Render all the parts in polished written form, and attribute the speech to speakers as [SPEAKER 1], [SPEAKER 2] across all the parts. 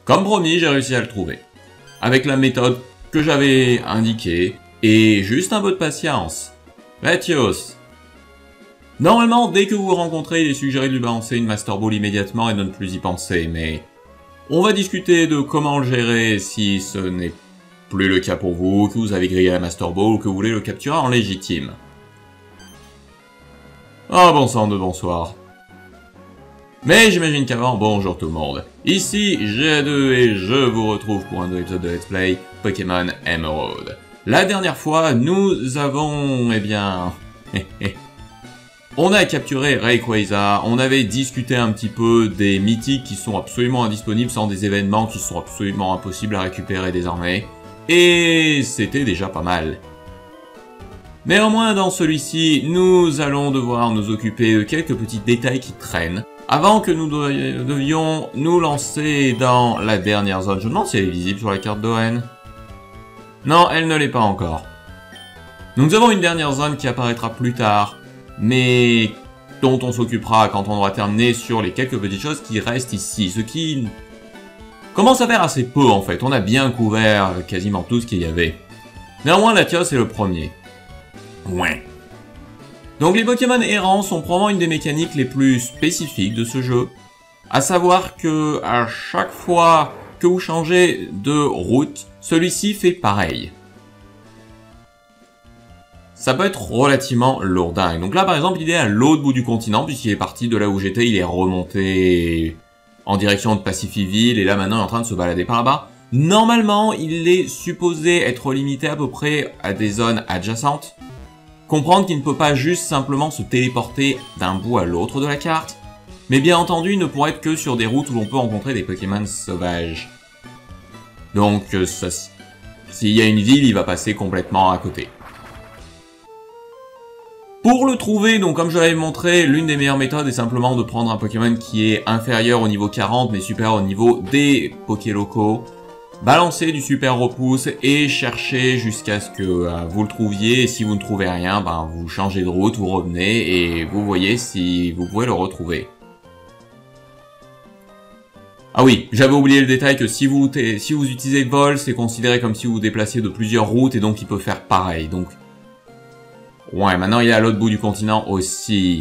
[SPEAKER 1] Comme promis, j'ai réussi à le trouver. Avec la méthode que j'avais indiquée, et juste un peu de patience. Latios. Normalement, dès que vous rencontrez, il est suggéré de lui balancer une Master Ball immédiatement et de ne plus y penser, mais... On va discuter de comment le gérer si ce n'est plus le cas pour vous, que vous avez grillé la Master Ball ou que vous voulez le capturer en légitime. Ah, bon sang de bonsoir. Mais j'imagine qu'avant, bonjour tout le monde. Ici G2 et je vous retrouve pour un nouvel épisode de Let's Play Pokémon Emerald. La dernière fois, nous avons, eh bien... on a capturé Rayquaza, on avait discuté un petit peu des mythiques qui sont absolument indisponibles sans des événements qui sont absolument impossibles à récupérer désormais. Et c'était déjà pas mal. Néanmoins, dans celui-ci, nous allons devoir nous occuper de quelques petits détails qui traînent, avant que nous devions nous lancer dans la dernière zone. Je me demande si elle est visible sur la carte d'Owen. Non, elle ne l'est pas encore. Nous avons une dernière zone qui apparaîtra plus tard, mais dont on s'occupera quand on aura terminé sur les quelques petites choses qui restent ici, ce qui commence à faire assez peu en fait. On a bien couvert quasiment tout ce qu'il y avait. Néanmoins, Latios est le premier. Ouais. Donc les Pokémon errants sont probablement une des mécaniques les plus spécifiques de ce jeu. À savoir que à chaque fois que vous changez de route, celui-ci fait pareil. Ça peut être relativement lourdingue. Donc là par exemple il est à l'autre bout du continent puisqu'il est parti de là où j'étais, il est remonté en direction de Pacifiville et là maintenant il est en train de se balader par là-bas. Normalement il est supposé être limité à peu près à des zones adjacentes. Comprendre qu'il ne peut pas juste simplement se téléporter d'un bout à l'autre de la carte, mais bien entendu il ne pourrait être que sur des routes où l'on peut rencontrer des Pokémon sauvages. Donc s'il y a une ville, il va passer complètement à côté. Pour le trouver, donc comme je l'avais montré, l'une des meilleures méthodes est simplement de prendre un Pokémon qui est inférieur au niveau 40 mais supérieur au niveau des Pokélocaux. Balancer du super repousse et chercher jusqu'à ce que vous le trouviez. Et si vous ne trouvez rien, ben vous changez de route, vous revenez et vous voyez si vous pouvez le retrouver. Ah oui, j'avais oublié le détail que si vous utilisez vol, c'est considéré comme si vous vous déplaciez de plusieurs routes et donc il peut faire pareil. Donc, ouais, maintenant il est à l'autre bout du continent aussi.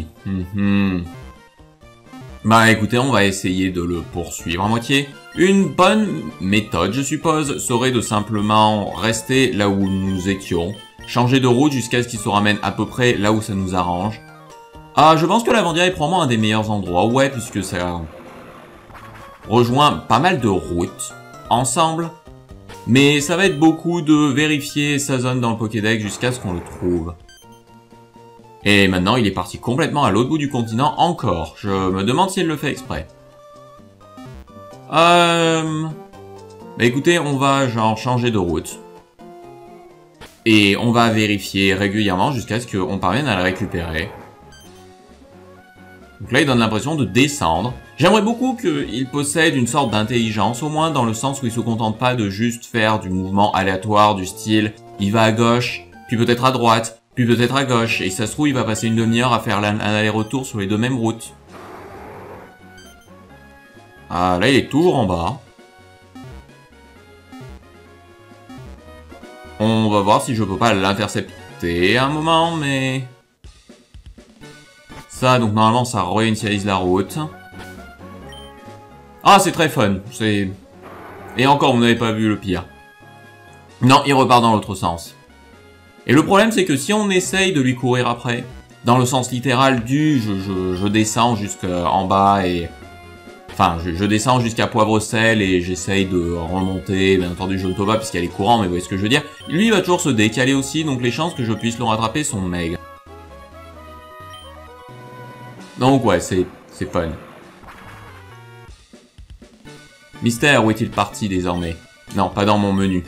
[SPEAKER 1] Bah écoutez, on va essayer de le poursuivre à moitié. Une bonne méthode, je suppose, serait de simplement rester là où nous étions, changer de route jusqu'à ce qu'il se ramène à peu près là où ça nous arrange. Ah, je pense que l'Avandia est probablement un des meilleurs endroits, ouais, puisque ça rejoint pas mal de routes ensemble. Mais ça va être beaucoup de vérifier sa zone dans le Pokédex jusqu'à ce qu'on le trouve. Et maintenant, il est parti complètement à l'autre bout du continent encore. Je me demande si elle le fait exprès. Bah écoutez, on va genre changer de route. Et on va vérifier régulièrement jusqu'à ce qu'on parvienne à le récupérer. Donc là, il donne l'impression de descendre. J'aimerais beaucoup qu'il possède une sorte d'intelligence, au moins dans le sens où il se contente pas de juste faire du mouvement aléatoire, du style, il va à gauche, puis peut-être à droite, puis peut-être à gauche, et ça se trouve, il va passer une demi-heure à faire un aller-retour sur les deux mêmes routes. Ah, là, il est toujours en bas. On va voir si je peux pas l'intercepter à un moment, mais... Ça, donc normalement, ça réinitialise la route. Ah, c'est très fun. Et encore, vous n'avez pas vu le pire. Non, il repart dans l'autre sens. Et le problème, c'est que si on essaye de lui courir après, dans le sens littéral du je descends jusqu'en bas et... Enfin, je descends jusqu'à Poivre-Sel et j'essaye de remonter, bien entendu je ne peux pas puisqu'elle est courant, mais vous voyez ce que je veux dire. Lui, il va toujours se décaler aussi, donc les chances que je puisse le rattraper sont maigres. Donc ouais, c'est fun. Mystère, où est-il parti désormais? Non, pas dans mon menu.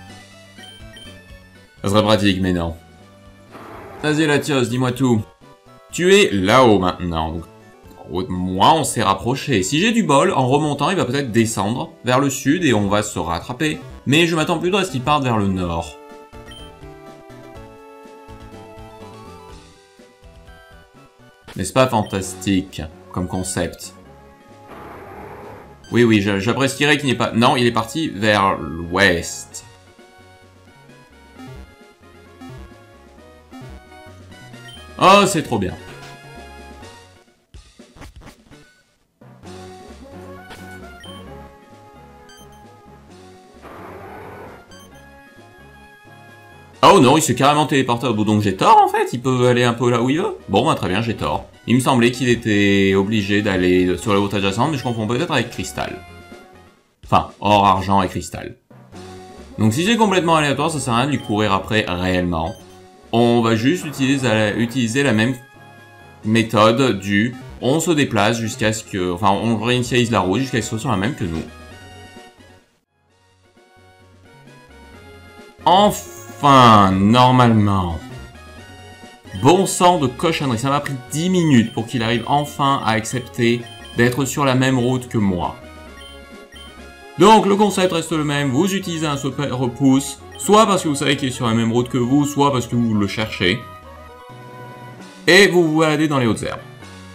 [SPEAKER 1] Ça serait pratique, mais non. Vas-y Latios, dis-moi tout. Tu es là-haut maintenant, donc... Moi, on s'est rapproché. Si j'ai du bol, en remontant, il va peut-être descendre vers le sud et on va se rattraper. Mais je m'attends plutôt à ce qu'il parte vers le nord. N'est-ce pas fantastique comme concept? Oui, oui, j'apprécierais qu'il n'est pas... Non, il est parti vers l'ouest. Oh, c'est trop bien. Oh non, il s'est carrément téléporté au bout, donc j'ai tort en fait, il peut aller un peu là où il veut. Bon, bah très bien, j'ai tort. Il me semblait qu'il était obligé d'aller sur la route adjacente, mais je confonds peut-être avec Cristal. Enfin, or, argent et Cristal. Donc si c'est complètement aléatoire, ça sert à rien de lui courir après réellement. On va juste utiliser la même méthode du... On se déplace jusqu'à ce que... Enfin, on réinitialise la route jusqu'à ce que ce soit la même que nous. Enfin, normalement. Bon sang de cochonnerie, ça m'a pris 10 minutes pour qu'il arrive enfin à accepter d'être sur la même route que moi. Donc le concept reste le même, vous utilisez un repousse, soit parce que vous savez qu'il est sur la même route que vous, soit parce que vous le cherchez. Et vous vous baladez dans les hautes herbes.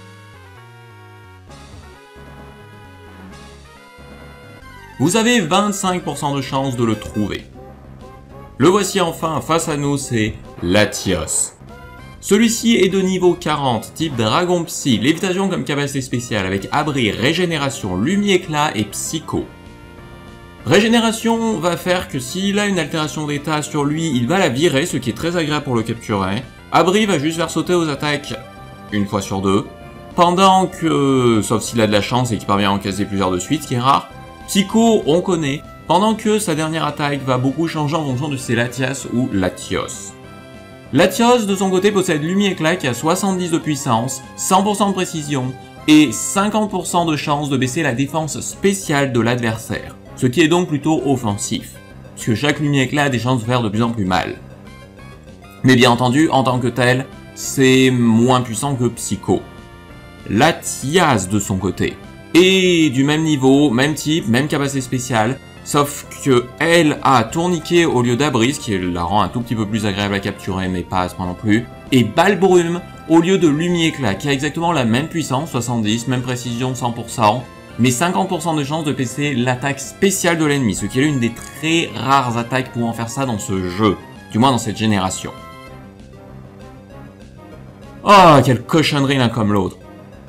[SPEAKER 1] Vous avez 25% de chance de le trouver. Le voici enfin, face à nous, c'est Latios. Celui-ci est de niveau 40, type Dragon Psy, lévitation comme capacité spéciale avec abri, régénération, lumi-éclat et psycho. Régénération va faire que s'il a une altération d'état sur lui, il va la virer, ce qui est très agréable pour le capturer. Abri va juste faire sauter aux attaques une fois sur deux, pendant que, sauf s'il a de la chance et qu'il parvient à en caser plusieurs de suite, ce qui est rare. Psycho, on connaît, pendant que sa dernière attaque va beaucoup changer en fonction de ses Latias ou Latios. Latios, de son côté, possède Lumi-éclat qui a 70 de puissance, 100% de précision et 50% de chance de baisser la défense spéciale de l'adversaire, ce qui est donc plutôt offensif, puisque chaque Lumi-éclat a des chances de faire de plus en plus mal. Mais bien entendu, en tant que tel, c'est moins puissant que Psycho. Latias, de son côté, est du même niveau, même type, même capacité spéciale, sauf que elle a Tourniquet au lieu d'Abri, ce qui la rend un tout petit peu plus agréable à capturer, mais pas à ce point non plus, et Balle Brume au lieu de Lumi-éclat, qui a exactement la même puissance, 70, même précision, 100%, mais 50% de chance de baisser l'attaque spéciale de l'ennemi, ce qui est l'une des très rares attaques pouvant faire ça dans ce jeu, du moins dans cette génération. Oh, quelle cochonnerie l'un comme l'autre.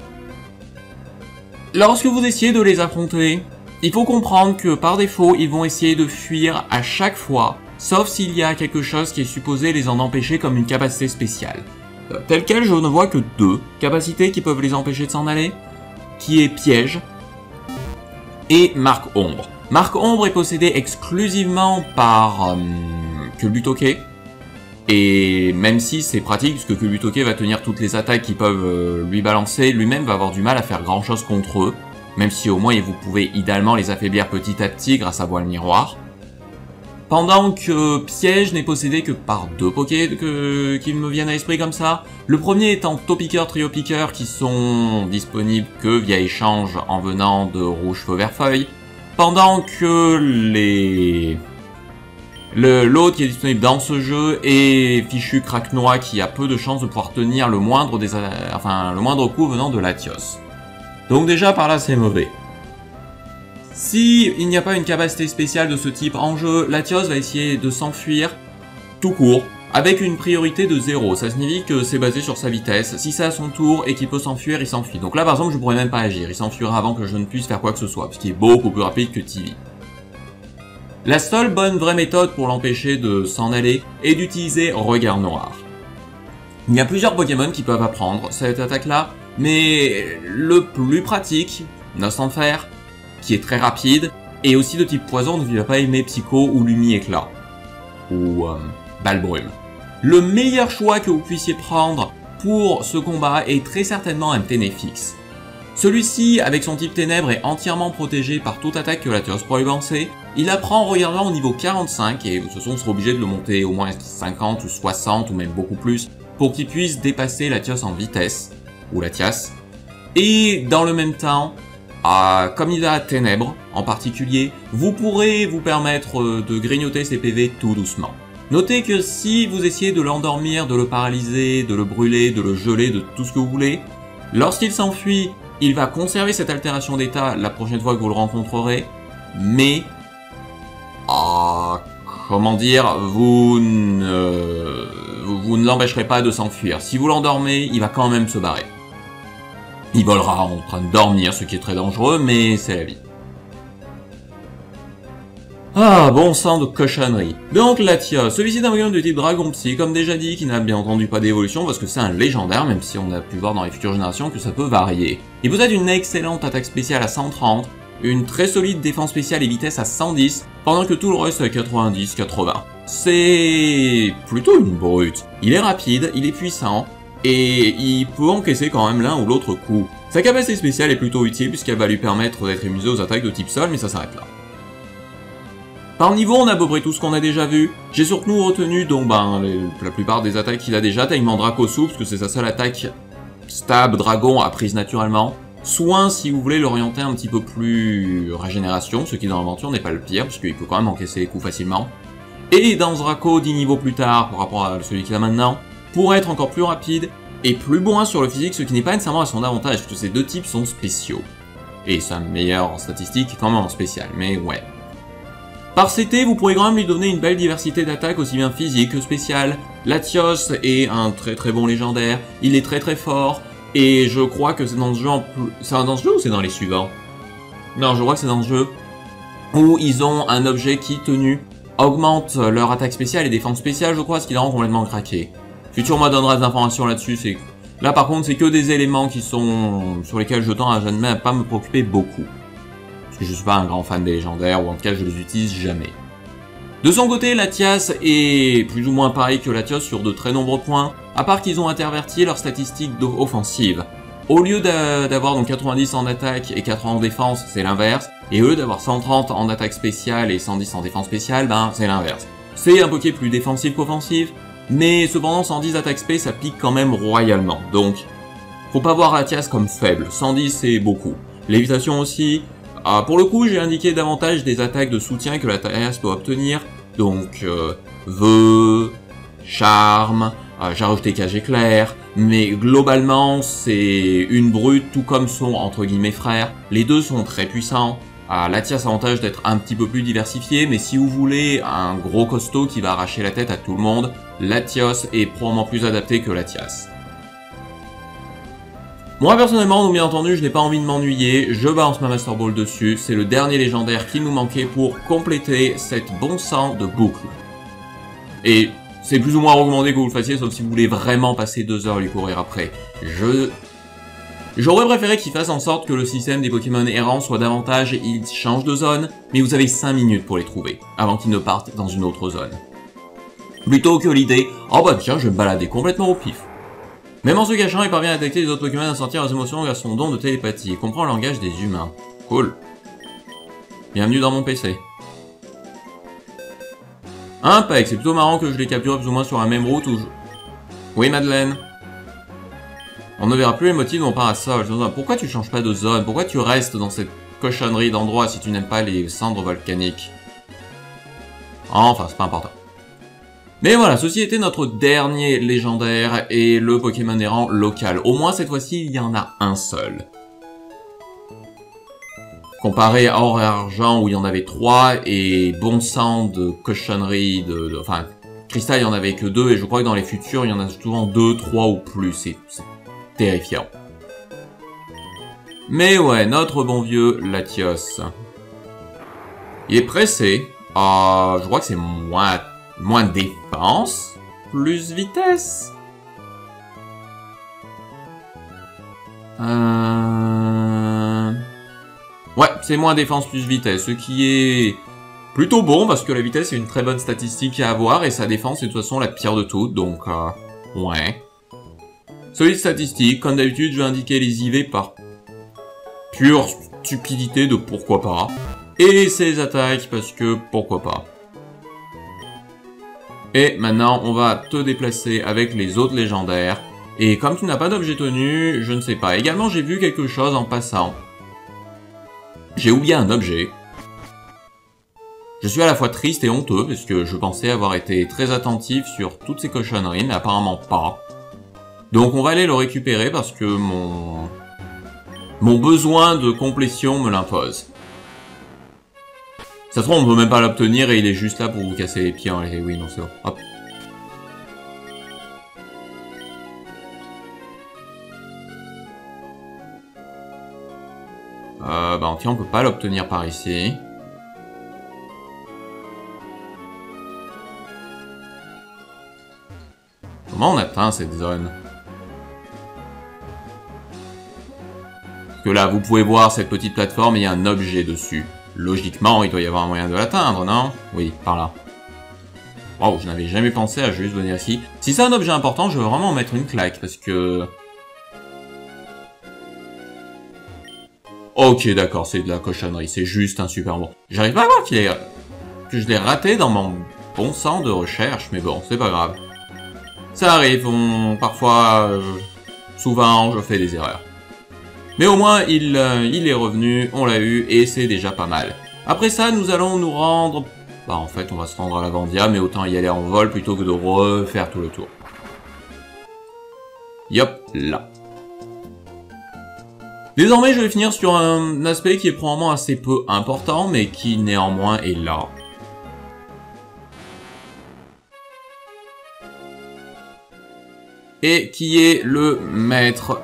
[SPEAKER 1] Lorsque vous essayez de les affronter, il faut comprendre que par défaut, ils vont essayer de fuir à chaque fois, sauf s'il y a quelque chose qui est supposé les en empêcher comme une capacité spéciale. Tel quel, je ne vois que deux capacités qui peuvent les empêcher de s'en aller, qui est Piège et Marque Ombre. Marque Ombre est possédée exclusivement par Kulbutoke, et même si c'est pratique, puisque Kulbutoke va tenir toutes les attaques qui peuvent lui balancer, lui-même va avoir du mal à faire grand chose contre eux, même si au moins vous pouvez idéalement les affaiblir petit à petit grâce à Voile Miroir. Pendant que Piège n'est possédé que par deux Poké qui me viennent à l'esprit comme ça. Le premier étant Topiqueur, Triopiqueur qui sont disponibles que via échange en venant de Rouge Feu Vert Feuille. Pendant que l'autre qui est disponible dans ce jeu est Fichu Craquenois qui a peu de chances de pouvoir tenir le moindre coup venant de Latios. Donc déjà par là c'est mauvais. Si il n'y a pas une capacité spéciale de ce type en jeu, Latios va essayer de s'enfuir tout court, avec une priorité de 0. Ça signifie que c'est basé sur sa vitesse. Si c'est à son tour et qu'il peut s'enfuir, il s'enfuit. Donc là par exemple je pourrais même pas agir, il s'enfuira avant que je ne puisse faire quoi que ce soit, puisqu'il est beaucoup plus rapide que Tivi. La seule bonne vraie méthode pour l'empêcher de s'en aller est d'utiliser Regard Noir. Il y a plusieurs Pokémon qui peuvent apprendre cette attaque-là, mais le plus pratique, Nostanfer, qui est très rapide, et aussi de type poison, donc il va pas aimer Psycho ou Lumi-éclat, ou Balle Brume. Le meilleur choix que vous puissiez prendre pour ce combat est très certainement un Ténéfix. Celui-ci, avec son type ténèbres, est entièrement protégé par toute attaque que Latios pourra lui lancer. Il apprend en regardant au niveau 45, et de toute façon on sera obligé de le monter au moins 50 ou 60, ou même beaucoup plus, pour qu'il puisse dépasser Latios en vitesse, ou Latias. Et dans le même temps, comme il a Ténèbres en particulier, vous pourrez vous permettre de grignoter ses PV tout doucement. Notez que si vous essayez de l'endormir, de le paralyser, de le brûler, de le geler, de tout ce que vous voulez, lorsqu'il s'enfuit, Il va conserver cette altération d'état la prochaine fois que vous le rencontrerez, mais... comment dire, vous ne l'empêcherez pas de s'enfuir. Si vous l'endormez, il va quand même se barrer. Il volera en train de dormir, ce qui est très dangereux, mais c'est la vie. Ah, bon sang de cochonnerie. Donc Latios, celui-ci est un Pokémon de type Dragon Psy, comme déjà dit, qui n'a bien entendu pas d'évolution parce que c'est un légendaire, même si on a pu voir dans les futures générations que ça peut varier. Il possède une excellente attaque spéciale à 130, une très solide défense spéciale et vitesse à 110, pendant que tout le reste est à 90-80. C'est plutôt une brute. Il est rapide, il est puissant, et il peut encaisser quand même l'un ou l'autre coup. Sa capacité spéciale est plutôt utile puisqu'elle va lui permettre d'être immunisé aux attaques de type sol, mais ça s'arrête là. Par niveau, on a à peu près tout ce qu'on a déjà vu. J'ai surtout retenu donc la plupart des attaques qu'il a déjà, taillement Dracosou, parce que c'est sa seule attaque stab dragon apprise naturellement. Soin si vous voulez l'orienter un petit peu plus régénération, ce qui dans l'aventure n'est pas le pire, parce qu'il peut quand même encaisser les coups facilement. Et dans Draco 10 niveaux plus tard, par rapport à celui qu'il a maintenant, pour être encore plus rapide et plus bon sur le physique, ce qui n'est pas nécessairement à son avantage, parce que ces deux types sont spéciaux. Et sa meilleure statistique est quand même en spécial, mais ouais. Par CT, vous pourrez quand même lui donner une belle diversité d'attaques aussi bien physique que spéciale. Latios est un très bon légendaire, il est très fort, et je crois que c'est dans ce jeu en plus... C'est dans ce jeu ou c'est dans les suivants? Non, je crois que c'est dans ce jeu où ils ont un objet qui, tenu, augmente leur attaque spéciale et défense spéciale, je crois, ce qui les rend complètement craqués. Futur moi donnera des informations là-dessus, c'est... Là par contre, c'est que des éléments qui sont... sur lesquels je tends à jamais pas me préoccuper beaucoup. Parce que je suis pas un grand fan des légendaires, ou en tout cas je les utilise jamais. De son côté, Latias est plus ou moins pareil que Latios sur de très nombreux points, à part qu'ils ont interverti leurs statistiques offensives. Au lieu d'avoir donc 90 en attaque et 80 en défense, c'est l'inverse, et au lieu d'avoir 130 en attaque spéciale et 110 en défense spéciale, ben c'est l'inverse. C'est un Poké plus défensif qu'offensif, mais cependant 110 attaque spé ça pique quand même royalement, donc faut pas voir Latias comme faible, 110 c'est beaucoup. Lévitation aussi. Pour le coup, j'ai indiqué davantage des attaques de soutien que Latias peut obtenir, donc vœux, charme, j'ai rajouté cage éclair, mais globalement c'est une brute tout comme son entre guillemets frère. Les deux sont très puissants. Latias a l'avantage d'être un petit peu plus diversifié, mais si vous voulez un gros costaud qui va arracher la tête à tout le monde, Latios est probablement plus adapté que Latias. Moi personnellement, donc bien entendu, je n'ai pas envie de m'ennuyer, je balance ma Master Ball dessus, c'est le dernier légendaire qui nous manquait pour compléter cette bon sang de boucle. Et c'est plus ou moins recommandé que vous le fassiez, sauf si vous voulez vraiment passer 2 heures à lui courir après. J'aurais préféré qu'il fasse en sorte que le système des Pokémon errants soit davantage, ils changent de zone, mais vous avez 5 minutes pour les trouver, avant qu'ils ne partent dans une autre zone. Plutôt que l'idée, oh bah tiens, je vais me balader complètement au pif. Même en se cachant, il parvient à détecter les autres Pokémon, à sentir leurs émotions grâce à son don de télépathie, et comprend le langage des humains. Cool. Bienvenue dans mon PC. Impec, c'est plutôt marrant que je l'ai capturé plus ou moins sur la même route où je... Oui, Madeleine. On ne verra plus les motifs dont parasol. Pourquoi tu changes pas de zone? Pourquoi tu restes dans cette cochonnerie d'endroit si tu n'aimes pas les cendres volcaniques? Enfin, c'est pas important. Mais voilà, ceci était notre dernier légendaire et le Pokémon errant local. Au moins cette fois-ci, il y en a un seul. Comparé à Or et Argent où il y en avait 3 et Bon Sang de cochonnerie enfin, Cristal il y en avait que 2 et je crois que dans les futurs il y en a souvent 2, 3 ou plus. C'est terrifiant. Mais ouais, notre bon vieux Latios. Il est pressé. Je crois que c'est moins de défense, plus vitesse. Ouais, c'est moins défense plus vitesse, ce qui est plutôt bon parce que la vitesse est une très bonne statistique à avoir et sa défense est de toute façon la pire de toutes, donc ouais. Solide statistique, comme d'habitude je vais indiquer les IV par pure stupidité de pourquoi pas. Et ses attaques parce que pourquoi pas. Et maintenant, on va te déplacer avec les autres légendaires. Et comme tu n'as pas d'objet tenu, je ne sais pas. Également, j'ai vu quelque chose en passant. J'ai oublié un objet. Je suis à la fois triste et honteux, parce que je pensais avoir été très attentif sur toutes ces cochonneries, mais apparemment pas. Donc on va aller le récupérer, parce que Mon besoin de complétion me l'impose. Ça se trouve, on peut même pas l'obtenir et il est juste là pour vous casser les pieds. Et oui, non, c'est bon. Hop. Bah, tiens, on peut pas l'obtenir par ici. Comment on atteint cette zone? Parce que là, vous pouvez voir cette petite plateforme, il y a un objet dessus. Logiquement, il doit y avoir un moyen de l'atteindre, non? Oui, par là. Wow, je n'avais jamais pensé à juste venir ici. Si c'est un objet important, je veux vraiment en mettre une claque, parce que... Ok, d'accord, c'est de la cochonnerie, c'est juste un super bon. J'arrive pas à voir que je l'ai raté dans mon bon sens de recherche, mais bon, c'est pas grave. Ça arrive, parfois, souvent, je fais des erreurs. Mais au moins, il est revenu, on l'a eu, et c'est déjà pas mal. Après ça, nous allons nous rendre... Bah, en fait, on va se rendre à la Vandia, mais autant y aller en vol plutôt que de refaire tout le tour. Yop, là. Désormais, je vais finir sur un aspect qui est probablement assez peu important, mais qui néanmoins est là. Et qui est le maître...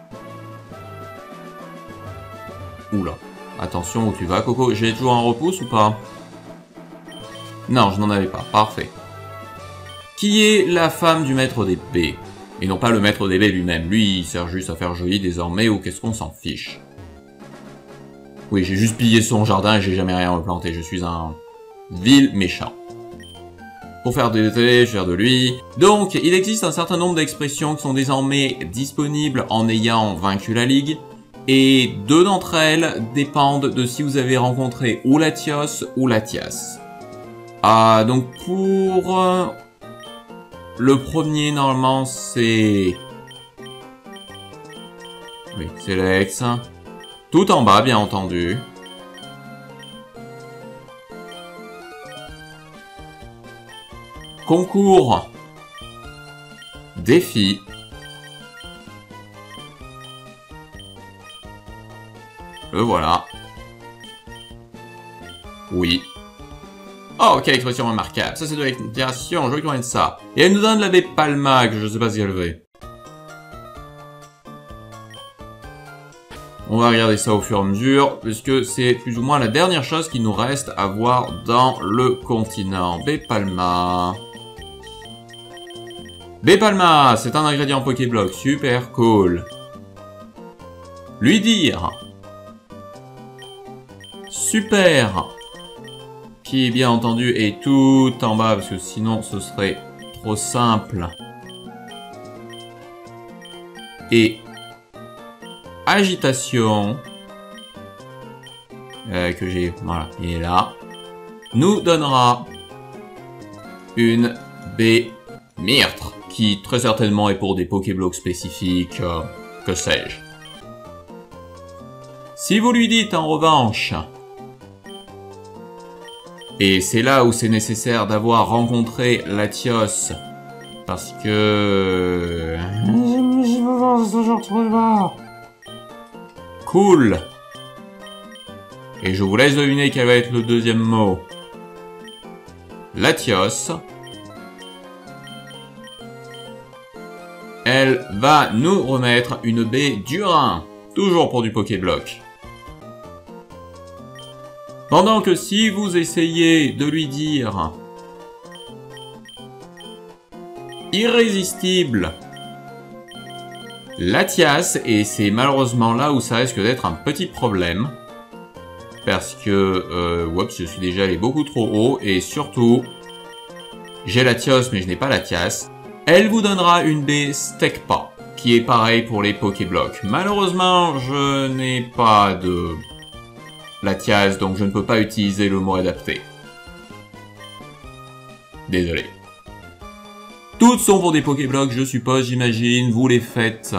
[SPEAKER 1] Oula. Attention où tu vas, Coco. J'ai toujours un repousse ou pas? Non, je n'en avais pas. Parfait. Qui est la femme du maître des baies? Et non pas le maître des baies lui-même. Lui, il sert juste à faire joli désormais, ou qu'est-ce qu'on s'en fiche? Oui, j'ai juste pillé son jardin et j'ai jamais rien replanté. Je suis un vil méchant. Pour faire des télés, faire de lui. Donc, il existe un certain nombre d'expressions qui sont désormais disponibles en ayant vaincu la Ligue. Et deux d'entre elles dépendent de si vous avez rencontré ou Latios ou Latias. Donc pour le premier, normalement, c'est... Oui, c'est Lex. Tout en bas, bien entendu. Concours. Défi. Voilà. Oui. Oh, quelle expression remarquable. Ça, c'est de l'inspiration. Je vais connaître ça. Et elle nous donne la baie Palma, que je sais pas si elle veut. On va regarder ça au fur et à mesure, puisque c'est plus ou moins la dernière chose qui nous reste à voir dans le continent. Baie Palma. Baie Palma, c'est un ingrédient Pokéblock. Super cool. Lui dire... Super, qui bien entendu est tout en bas parce que sinon ce serait trop simple. Et agitation que j'ai, voilà, il est là, nous donnera une baie myrte qui très certainement est pour des Pokéblocks spécifiques, que sais-je. Si vous lui dites en revanche... Et c'est là où c'est nécessaire d'avoir rencontré Latios. Parce que... Cool. Et je vous laisse deviner quel va être le deuxième mot. Latios. Elle va nous remettre une baie d'Urin. Toujours pour du Pokéblock. Pendant que si vous essayez de lui dire irrésistible Latias, et c'est malheureusement là où ça risque d'être un petit problème, parce que oups, je suis déjà allé beaucoup trop haut, et surtout j'ai Latios mais je n'ai pas Latias. Elle vous donnera une baie Stekpa, qui est pareil pour les Pokéblocks. Malheureusement, je n'ai pas de Latias, donc je ne peux pas utiliser le mot adapté. Désolé. Toutes sont pour des Pokéblocks, je suppose, j'imagine. Vous les faites...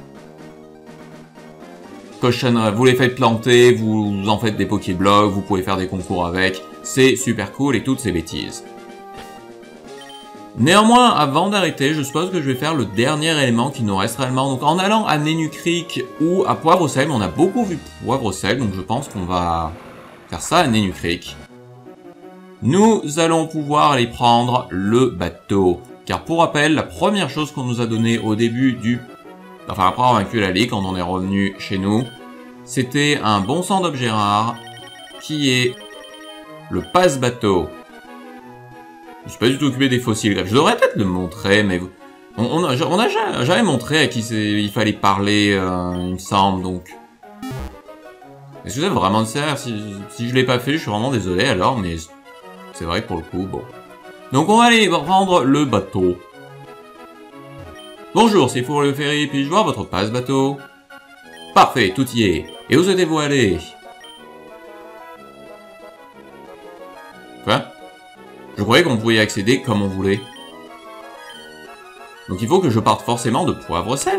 [SPEAKER 1] vous les faites planter, vous en faites des Pokéblocks, vous pouvez faire des concours avec. C'est super cool et toutes ces bêtises. Néanmoins, avant d'arrêter, je suppose que je vais faire le dernier élément qui nous reste réellement. Donc en allant à Nenu Creek ou à Poivre-Sel, on a beaucoup vu Poivre-Sel, donc je pense qu'on va faire ça à Nenu Creek. Nous allons pouvoir aller prendre le bateau. Car pour rappel, la première chose qu'on nous a donnée au début du... Enfin, après avoir vaincu la Ligue, quand on est revenu chez nous, c'était un bon sang d'objets rares, qui est le passe-bateau. Je suis pas du tout occupé des fossiles greffes. Je devrais peut-être le montrer, mais... On a jamais montré à qui il fallait parler, il me semble, donc... Est-ce que c'est vraiment nécessaire? Si je l'ai pas fait, je suis vraiment désolé alors, mais... C'est vrai que pour le coup, bon... Donc on va aller prendre le bateau. Bonjour, c'est pour le ferry, puis-je voir votre passe-bateau? Parfait, tout y est. Et où souhaitez-vous aller? Quoi? Je croyais qu'on pouvait y accéder comme on voulait. Donc il faut que je parte forcément de Poivre-Sel.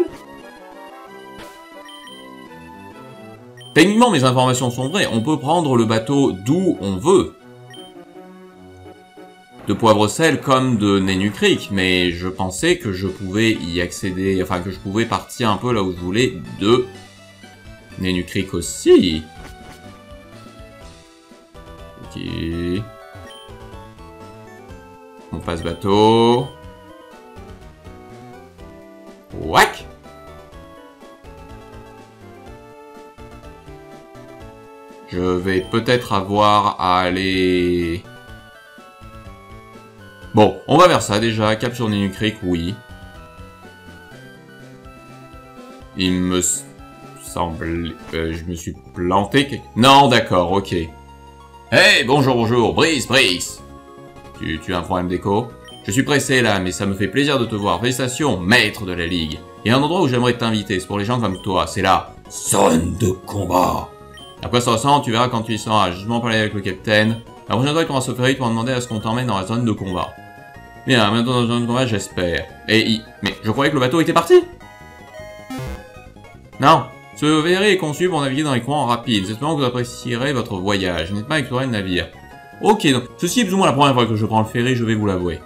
[SPEAKER 1] Techniquement, mes informations sont vraies. On peut prendre le bateau d'où on veut. De Poivre-Sel comme de Nenu Creek, mais je pensais que je pouvais y accéder, enfin que je pouvais partir un peu là où je voulais de Nenu Creek aussi. Ok. On passe bateau. Whack. Je vais peut-être avoir à aller... Bon, on va vers ça déjà. Cap sur Nenu Creek, oui. Il me semble... je me suis planté... Non, d'accord, ok. Hey, bonjour, bonjour. Brice, Brice. Tu as un problème d'écho? Je suis pressé là, mais ça me fait plaisir de te voir. Félicitations, maître de la Ligue. Il y a un endroit où j'aimerais t'inviter. C'est pour les gens comme toi. C'est la zone de combat. À quoi ça ressemble? Tu verras quand tu y seras. J'ai justement parlé avec le capitaine. La prochaine fois qu'on va se ferry, tu vas demander à ce qu'on t'emmène dans la zone de combat. Bien, maintenant dans la zone de combat, j'espère. Mais je croyais que le bateau était parti. Non. Ce ferry est conçu pour naviguer dans les courants rapides. J'espère que vous apprécierez votre voyage. N'hésitez pas à explorer le navire. Ok, donc ceci est plus ou moins la première fois que je prends le ferry, je vais vous l'avouer.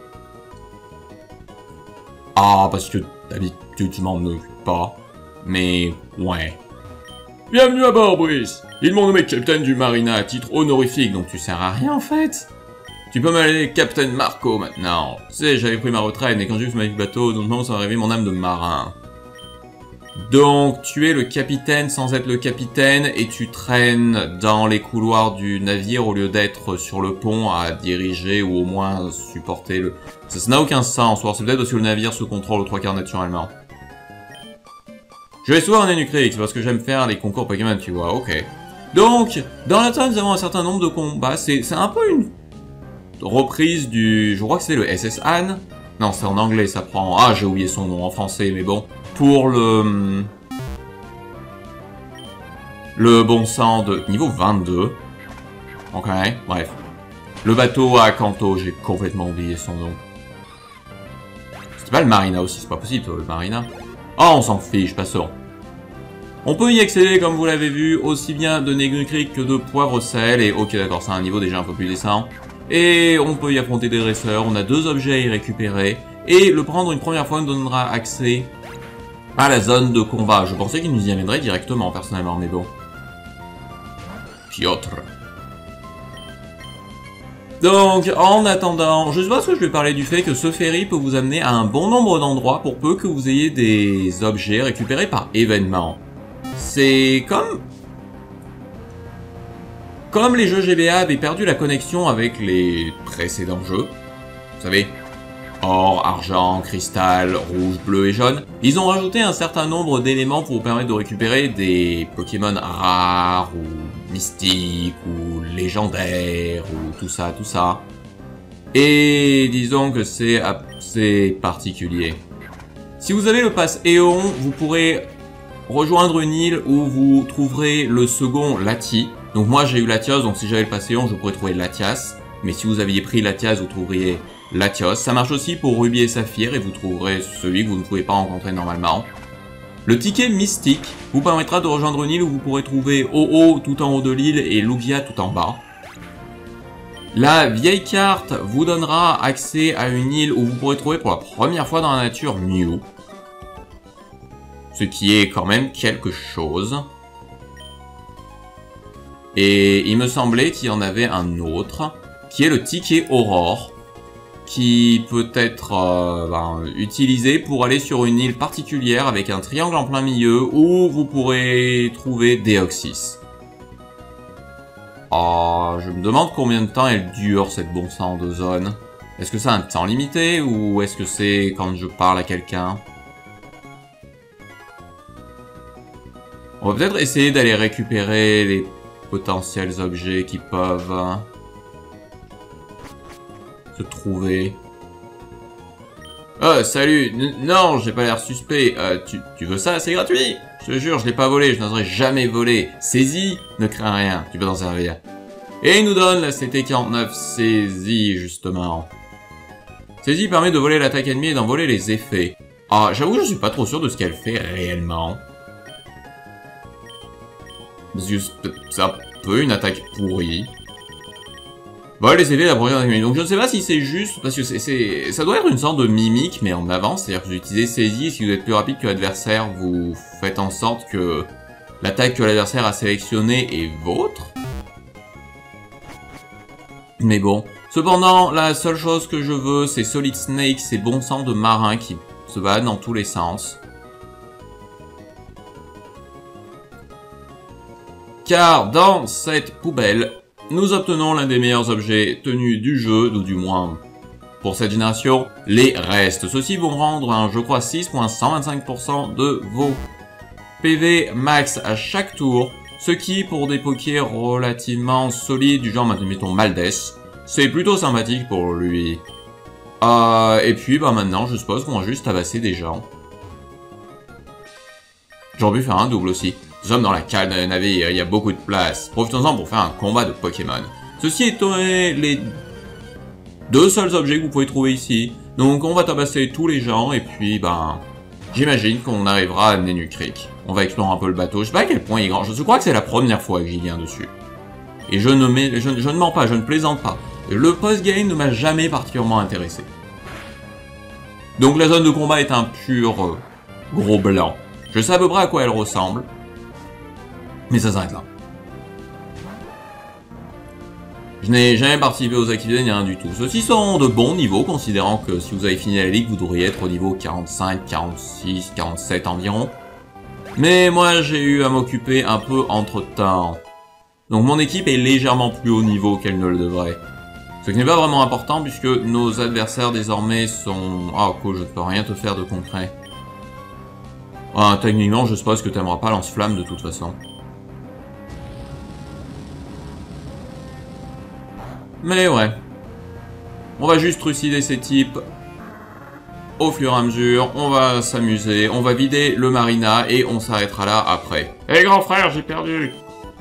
[SPEAKER 1] Ah, parce que d'habitude je m'en occupe pas. Mais, ouais. Bienvenue à bord, Brice. Ils m'ont nommé capitaine du Marina à titre honorifique, donc tu sers à rien en fait. Tu peux m'appeler Capitaine Marco maintenant. Tu sais, j'avais pris ma retraite, mais quand j'ai vu ma vie de bateau, donc non, ça a réveillé mon âme de marin. Donc, tu es le capitaine sans être le capitaine, et tu traînes dans les couloirs du navire au lieu d'être sur le pont à diriger ou au moins supporter le... Ça n'a aucun sens, ou c'est peut-être parce que le navire se contrôle aux 3/4 naturellement. Je vais souvent en Nenu Creek, c'est parce que j'aime faire les concours Pokémon, tu vois, ok. Donc, dans la table, nous avons un certain nombre de combats, c'est un peu une reprise du... Je crois que c'est le SS Anne. Non, c'est en anglais, ça prend... Ah, j'ai oublié son nom en français, mais bon. Pour le bon sang de niveau 22. Ok, bref. Le bateau à Kanto, j'ai complètement oublié son nom. C'était pas le Marina aussi, c'est pas possible, le Marina. Oh, on s'en fiche, passons. On peut y accéder, comme vous l'avez vu, aussi bien de Nenu Creek que de Poivre-Sel. Et ok, d'accord, c'est un niveau déjà un peu plus décent. Et on peut y affronter des dresseurs, on a 2 objets à y récupérer. Et le prendre une première fois nous donnera accès à la zone de combat. Je pensais qu'il nous y amènerait directement, personnellement, mais bon. Piotr. Donc, en attendant, je suppose que je vais parler du fait que ce ferry peut vous amener à un bon nombre d'endroits pour peu que vous ayez des objets récupérés par événement. C'est comme les jeux GBA avaient perdu la connexion avec les précédents jeux. Vous savez, or, argent, cristal, rouge, bleu et jaune. Ils ont rajouté un certain nombre d'éléments pour vous permettre de récupérer des Pokémon rares, ou mystiques, ou légendaires, ou tout ça, tout ça. Et disons que c'est assez particulier. Si vous avez le pass Éon, vous pourrez rejoindre une île où vous trouverez le second Lati. Donc moi j'ai eu Latios, donc si j'avais le pass Éon, je pourrais trouver Latias. Mais si vous aviez pris Latias, vous trouveriez Latios. Ça marche aussi pour Ruby et Saphir, et vous trouverez celui que vous ne pouvez pas rencontrer normalement. Le ticket mystique vous permettra de rejoindre une île où vous pourrez trouver Oh-Oh tout en haut de l'île et Lugia tout en bas. La vieille carte vous donnera accès à une île où vous pourrez trouver pour la première fois dans la nature Mew. Ce qui est quand même quelque chose. Et il me semblait qu'il y en avait un autre, qui est le ticket Aurore, qui peut être utilisé pour aller sur une île particulière avec un triangle en plein milieu où vous pourrez trouver Deoxys. Je me demande combien de temps elle dure cette bon sang de zone. Est-ce que c'est un temps limité ou est-ce que c'est quand je parle à quelqu'un? On va peut-être essayer d'aller récupérer les potentiels objets qui peuvent se trouver. Oh, salut! Non, j'ai pas l'air suspect. Tu veux ça? C'est gratuit! Je te jure, je l'ai pas volé, je n'oserais jamais voler. Saisis, ne crains rien, tu peux t'en servir. Et il nous donne la CT-49 saisie, justement. Saisie permet de voler l'attaque ennemie et d'en voler les effets. J'avoue que je suis pas trop sûr de ce qu'elle fait réellement. C'est un peu une attaque pourrie. Bon, les effets de la première ennemie. Donc je ne sais pas si c'est juste, parce que ça doit être une sorte de mimique, mais en avance. C'est-à-dire que vous utilisez saisie, et si vous êtes plus rapide que l'adversaire, vous faites en sorte que l'attaque que l'adversaire a sélectionnée est vôtre. Mais bon. Cependant, la seule chose que je veux, c'est Solid Snake, ces bons sangs de marins qui se baladent dans tous les sens. Car dans cette poubelle, nous obtenons l'un des meilleurs objets tenus du jeu, ou du moins pour cette génération, les restes. Ceux-ci vont rendre, je crois, 6,125% de vos PV max à chaque tour, ce qui, pour des pokés relativement solides, du genre, mettons, Maldes, c'est plutôt sympathique pour lui. Et puis, maintenant, je suppose qu'on va juste tabasser des gens. J'aurais pu faire un double aussi. Nous sommes dans la cale d'un navire, il y a beaucoup de place. Profitons-en pour faire un combat de Pokémon. Ceci étant les deux seuls objets que vous pouvez trouver ici. Donc on va tabasser tous les gens et puis j'imagine qu'on arrivera à Nenu Creek. On va explorer un peu le bateau. Je sais pas à quel point il est grand. Je crois que c'est la première fois que j'y viens dessus. Et je ne mens pas, je ne plaisante pas. Le post-game ne m'a jamais particulièrement intéressé. Donc la zone de combat est un pur gros blanc. Je sais à peu près à quoi elle ressemble. Mais ça s'arrête là. Je n'ai jamais participé aux activités ni rien du tout. Ceux-ci sont de bons niveaux, considérant que si vous avez fini la ligue, vous devriez être au niveau 45, 46, 47 environ. Mais moi, j'ai eu à m'occuper un peu entre-temps. Donc mon équipe est légèrement plus haut niveau qu'elle ne le devrait. Ce qui n'est pas vraiment important, puisque nos adversaires désormais sont... cool, je ne peux rien te faire de concret. Techniquement, je suppose que tu n'aimeras pas lance-flamme de toute façon. Mais ouais. On va juste trucider ces types au fur et à mesure. On va s'amuser. On va vider le marina et on s'arrêtera là après. Hé grand frère, j'ai perdu.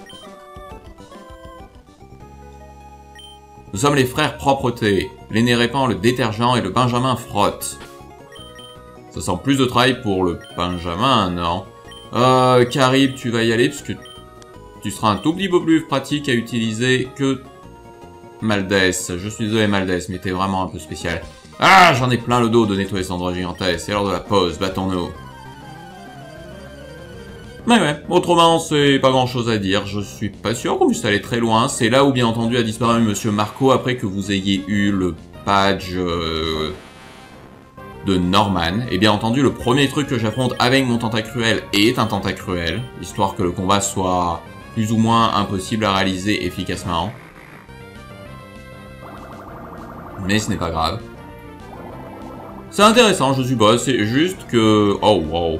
[SPEAKER 1] Nous sommes les frères Propreté. L'aîné répand le détergent et le Benjamin frotte. Ça sent plus de travail pour le Benjamin, non? Carib, tu vas y aller puisque tu seras un tout petit peu plus pratique à utiliser que Maldes. Je suis désolé Maldes, mais t'es vraiment un peu spécial. J'en ai plein le dos de nettoyer cet endroit gigantesque. C'est l'heure de la pause, battons-nous. Mais ouais, autrement, c'est pas grand chose à dire. Je suis pas sûr qu'on puisse aller très loin. C'est là où, bien entendu, a disparu Monsieur Marco après que vous ayez eu le badge de Norman. Et bien entendu, le premier truc que j'affronte avec mon Tentacruel est un Tentacruel, histoire que le combat soit plus ou moins impossible à réaliser efficacement. Mais ce n'est pas grave. C'est intéressant, je suppose, c'est juste que... Oh, wow.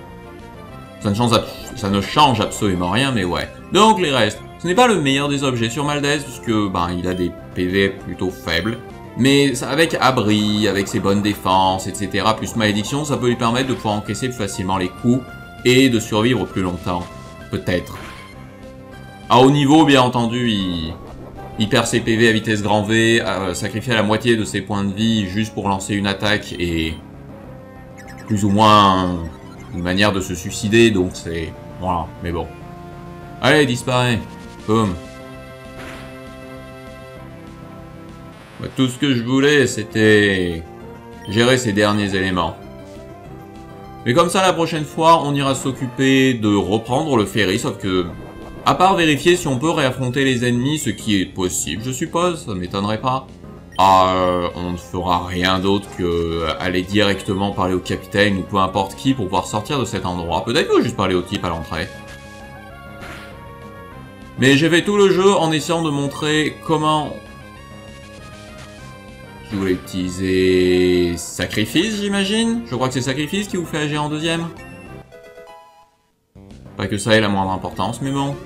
[SPEAKER 1] Ça ne change absolument rien, mais ouais. Donc, les restes. Ce n'est pas le meilleur des objets sur Maldes, puisque, il a des PV plutôt faibles. Mais avec abri, avec ses bonnes défenses, etc., plus malédiction, ça peut lui permettre de pouvoir encaisser plus facilement les coups et de survivre plus longtemps. Peut-être. À haut niveau, bien entendu, il perd ses PV à vitesse grand V, sacrifie la moitié de ses points de vie juste pour lancer une attaque et plus ou moins une manière de se suicider, donc c'est... Voilà, mais bon. Allez, disparaît. Boum. Moi, tout ce que je voulais, c'était gérer ces derniers éléments. Mais comme ça, la prochaine fois, on ira s'occuper de reprendre le ferry, sauf que... À part vérifier si on peut réaffronter les ennemis, ce qui est possible, je suppose, ça m'étonnerait pas. On ne fera rien d'autre que aller directement parler au capitaine ou peu importe qui pour pouvoir sortir de cet endroit. Peut-être qu'il faut juste parler au type à l'entrée. Mais j'ai fait tout le jeu en essayant de montrer comment... Je voulais utiliser... Sacrifice, j'imagine? Je crois que c'est Sacrifice qui vous fait agir en deuxième. Pas que ça ait la moindre importance, mais bon.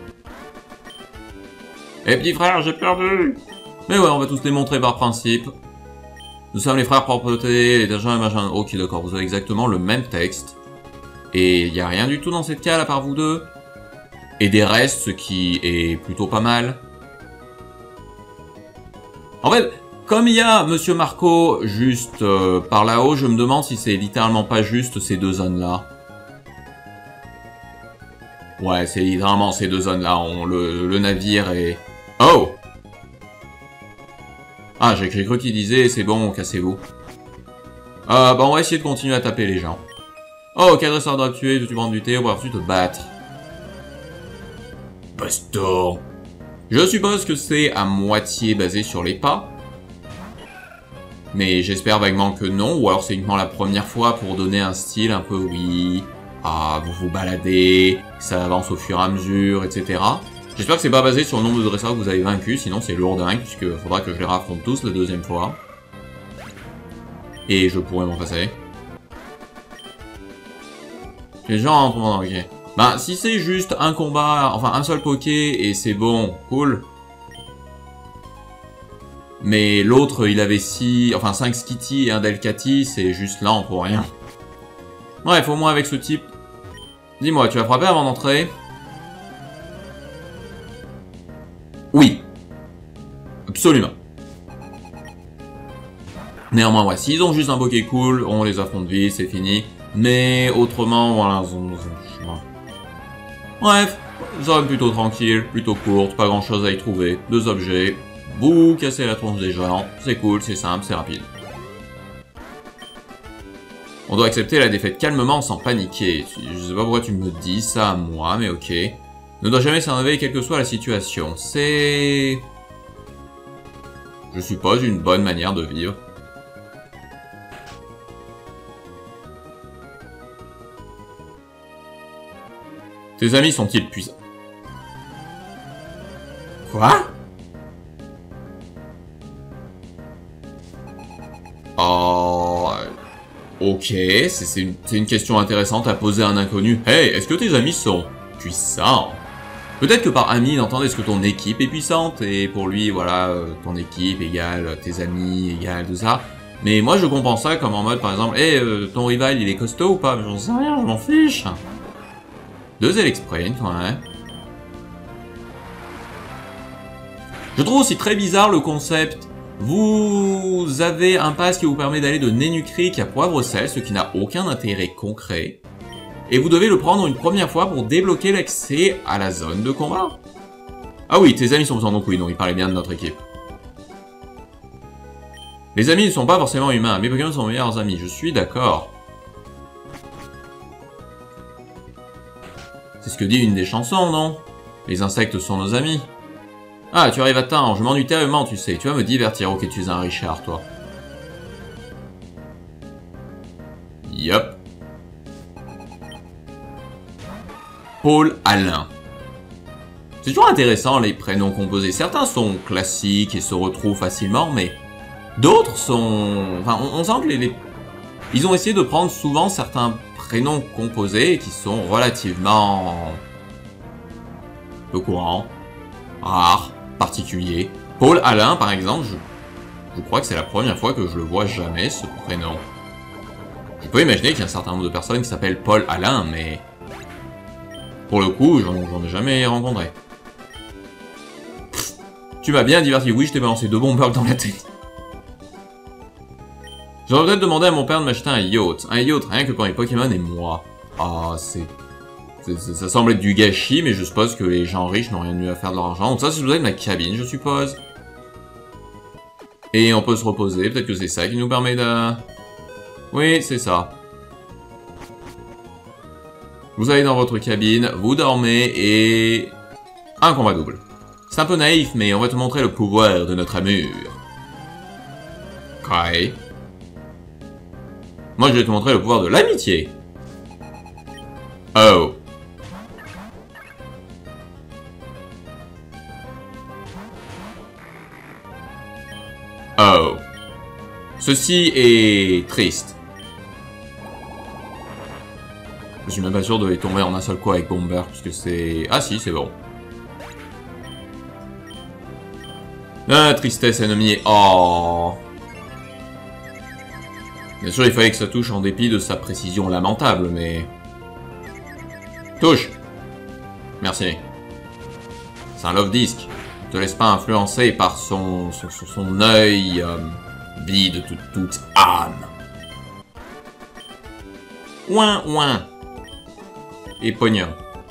[SPEAKER 1] Eh petit frère, j'ai perdu! Mais ouais, on va tous les montrer par principe. Nous sommes les frères propreté, les agents et machin... Ok, d'accord, vous avez exactement le même texte. Et il n'y a rien du tout dans cette cale à part vous deux. Et des restes, ce qui est plutôt pas mal. En fait, comme il y a Monsieur Marco juste par là-haut, je me demande si c'est littéralement pas juste ces deux zones-là. Ouais, c'est littéralement ces deux zones-là. Le navire est... Oh! Ah, j'ai cru qu'il disait, c'est bon, cassez-vous. Bah on va essayer de continuer à taper les gens. Oh, qu'adresseur doit tuer, de tu prendre du thé, on va ensuite te battre. Baston. Je suppose que c'est à moitié basé sur les pas. Mais j'espère vaguement que non, ou alors c'est uniquement la première fois pour donner un style un peu, oui... Ah, vous vous baladez, ça avance au fur et à mesure, etc. J'espère que c'est pas basé sur le nombre de dresseurs que vous avez vaincus, sinon c'est lourdingue, puisque faudra que je les raffronte tous la deuxième fois. Et je pourrais m'en passer. Les gens, ok. Bah, si c'est juste un combat, enfin un seul poké, et c'est bon, cool. Mais l'autre, il avait 5 Skitty et un Delcatty, c'est juste lent pour rien. Bref, au moins avec ce type... Dis-moi, tu vas frapper avant d'entrer? Oui. Absolument. Néanmoins, ouais, s'ils ont juste un poké cool, on les affronte vite, c'est fini. Mais autrement, voilà... Bref, zone plutôt tranquille, plutôt courte, pas grand chose à y trouver. 2 objets, vous cassez la tronche des gens, c'est cool, c'est simple, c'est rapide. On doit accepter la défaite calmement, sans paniquer. Je sais pas pourquoi tu me dis ça à moi, mais ok. Ne doit jamais s'énerver quelle que soit la situation. C'est... Je suppose une bonne manière de vivre. Tes amis sont-ils puissants? Quoi? Oh... Ok, c'est une question intéressante à poser à un inconnu. Hey, est-ce que tes amis sont puissants? Peut-être que par ami, il entend est-ce que ton équipe est puissante, et pour lui, voilà, ton équipe égale tes amis, égale tout ça. Mais moi, je comprends ça comme en mode, par exemple, hey, ton rival, il est costaud ou pas? Mais j'en sais rien, je m'en fiche. 2 Elexprint, ouais. Je trouve aussi très bizarre le concept. Vous avez un pass qui vous permet d'aller de Nenukrik à Poivre-Sel, ce qui n'a aucun intérêt concret. Et vous devez le prendre une première fois pour débloquer l'accès à la zone de combat. Ah oui, tes amis sont besoin, donc oui, non, il parlait bien de notre équipe. Les amis ne sont pas forcément humains, mes Pokémon sont mes meilleurs amis, je suis d'accord. C'est ce que dit une des chansons, non? Les insectes sont nos amis. Ah, tu arrives à temps, je m'ennuie terriblement, tu sais. Tu vas me divertir. Ok, tu es un Richard, toi. Yup. Paul Alain. C'est toujours intéressant, les prénoms composés. Certains sont classiques et se retrouvent facilement, mais d'autres sont... Enfin, on sent que ils ont essayé de prendre souvent certains prénoms composés qui sont relativement... peu courants, rares, particuliers. Paul Alain, par exemple, je crois que c'est la première fois que je le vois jamais, ce prénom. Je peux imaginer qu'il y a un certain nombre de personnes qui s'appellent Paul Alain, mais... pour le coup, j'en ai jamais rencontré. Pff, tu m'as bien diverti. Oui, je t'ai balancé 2 bons bugs dans la tête. J'aurais peut-être demandé à mon père de m'acheter un yacht. Un yacht rien que pour les Pokémon et moi. Ah, ça semble être du gâchis, mais je suppose que les gens riches n'ont rien de mieux à faire de leur argent. Donc ça, c'est peut-être ma cabine, je suppose. Et on peut se reposer, peut-être que c'est ça qui nous permet de... Oui, c'est ça. Vous allez dans votre cabine, vous dormez et... un combat double. C'est un peu naïf, mais on va te montrer le pouvoir de notre amour. Ok. Moi, je vais te montrer le pouvoir de l'amitié. Oh. Oh. Ceci est triste. Je suis même pas sûr de les tomber en un seul coup avec Bomber, puisque c'est... Ah si, c'est bon. La tristesse ennemie. Oh. Bien sûr, il fallait que ça touche en dépit de sa précision lamentable, mais... Touche. Merci. C'est un love disc. Ne te laisse pas influencer par son œil vide de toute âme. Ouin, ouin. Et poignard.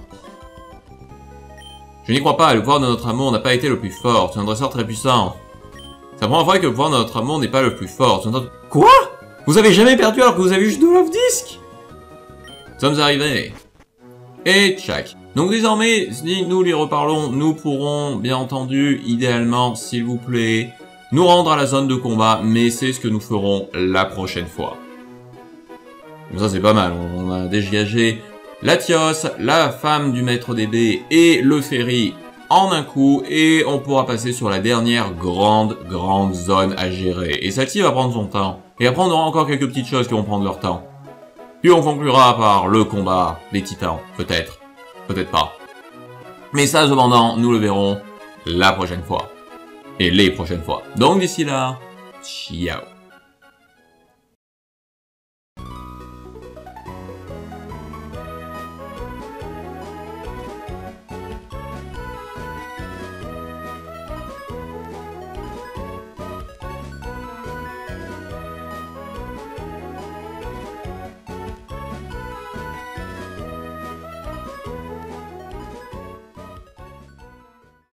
[SPEAKER 1] Je n'y crois pas, le pouvoir de notre amour n'a pas été le plus fort. Tu es un dresseur très puissant. C'est la première fois que le pouvoir de notre amour n'est pas le plus fort. Quoi? Vous avez jamais perdu alors que vous avez juste 2 love discs? Nous sommes arrivés. Et tchac. Donc désormais, si nous lui reparlons, nous pourrons, bien entendu, idéalement, s'il vous plaît, nous rendre à la zone de combat, mais c'est ce que nous ferons la prochaine fois. Donc ça c'est pas mal, on a dégagé Latios, la femme du maître DB et le ferry en un coup, et on pourra passer sur la dernière grande zone à gérer. Et celle-ci va prendre son temps, et après on aura encore quelques petites choses qui vont prendre leur temps. Puis on conclura par le combat des titans, peut-être, peut-être pas. Mais ça, cependant, nous le verrons la prochaine fois. Et les prochaines fois. Donc d'ici là, ciao.